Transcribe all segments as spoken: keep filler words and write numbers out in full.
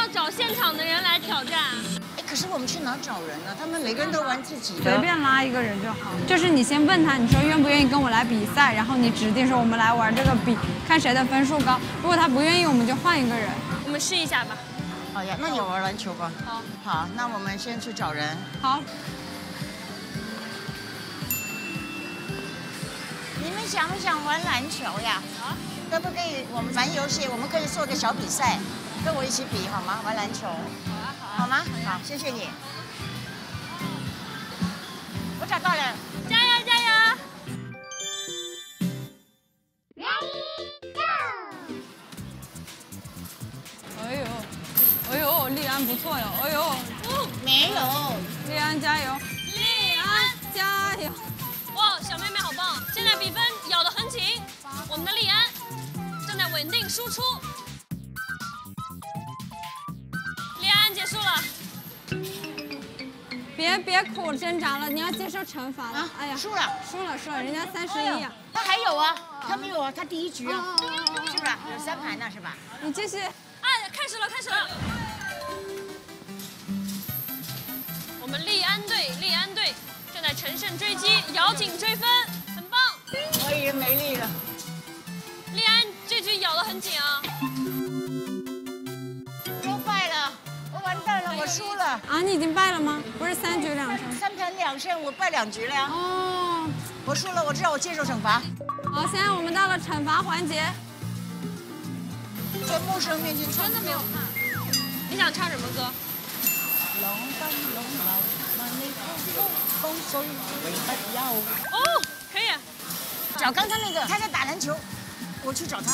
找现场的人来挑战。 哎，可是我们去哪找人呢？他们每个人都玩自己的， 随便拉一个人就好。就是你先问他，你说愿不愿意跟我来比赛，然后你指定说我们来玩这个比，看谁的分数高。如果他不愿意，我们就换一个人。 我们试一下吧。 好呀，那你玩篮球吧。 好。 好，那我们先去找人。 好。 你们想不想玩篮球呀？啊？可不可以？我们玩游戏，我们可以做个小比赛，跟我一起比好吗？玩篮球。好啊，好啊。好吗？好，谢谢你。我找到了。 加油，加油！ 哎呦，哎呦，丽安不错哟！哎呦， 没有， 丽安加油！ 丽安加油！ 哇，小妹妹好棒！现在比分咬得很紧，我们的丽安正在稳定输出。丽安结束了， 别别苦挣扎了，你要接受惩罚了。 啊， 哎呀， 输了， 输了，输了，人家三十一呀。 他还有啊，他没有啊，他第一局啊，是不是？有三盘呢，是吧？ 你继续。 哎，开始了，开始了！我们丽安队，丽安队正在乘胜追击，咬紧追分，很棒。 我已经没力了。 丽安这局咬得很紧啊！ 又败了，我完蛋了，我输了。 啊，你已经败了吗？不是三局两胜。 三盘两胜，我败两局了呀。 哦， 我输了，我知道我接受惩罚。 好，现在我们到了惩罚环节。 在陌生人面前唱真的没有怕。你想唱什么歌？哦，可以。 找刚才那个，他在打篮球，我去找他。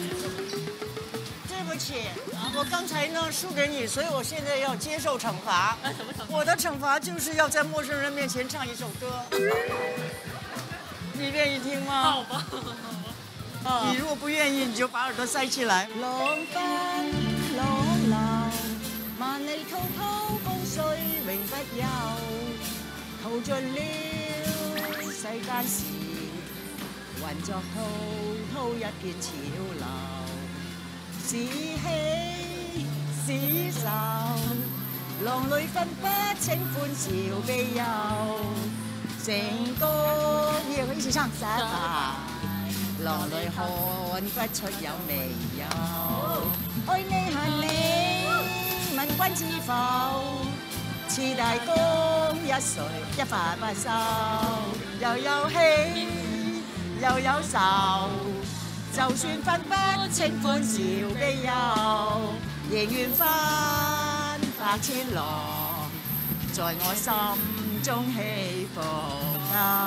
对不起，我刚才呢输给你，所以我现在要接受惩罚。 什么惩罚？ 我的惩罚就是要在陌生人面前唱一首歌。你愿意听吗？ 好吧。 你如果不願意，你就把耳朵塞起來。浪奔浪流，萬里滔滔風水永不休。淘盡了世間事，混作滔滔一片潮流。是喜是愁，浪裏分不清歡笑悲憂。成個要一起唱，撒吧。 浪裏看不出有未有，愛你恨你，問君知否？似大功一歲一發不收，又有喜又有愁，就算分不清歡笑悲憂，仍願翻百千浪，在我心中起伏夠。